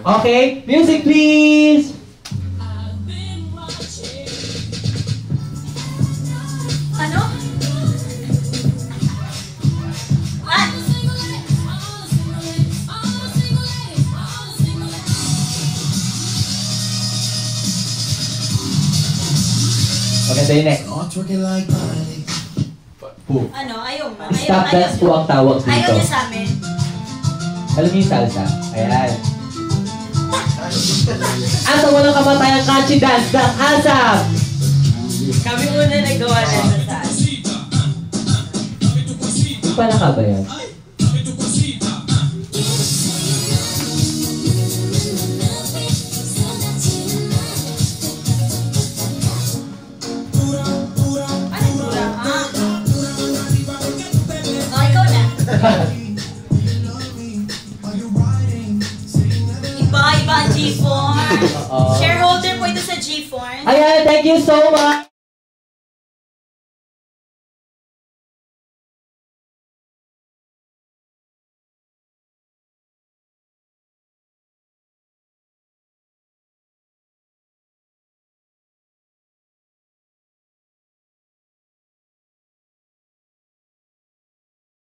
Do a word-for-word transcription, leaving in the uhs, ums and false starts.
Okay, music please! Ano? Ah! Maganda yun eh. Poo. Ano? Ayaw mo? Ayaw, Stop ayaw, dance po ang tawag ayaw dito. niya sa amin. Alam niyo yung salsa? Ayan. Asa walang kamatayang catchy dance ng ASAP! Kami muna nagawa na sa saan. Pala ka ba yan? Ano dura? Ah? Oh, ikaw na. Iba, iba ang G four. Oo. Shareholder po ito sa G four. Ayan, thank you so much!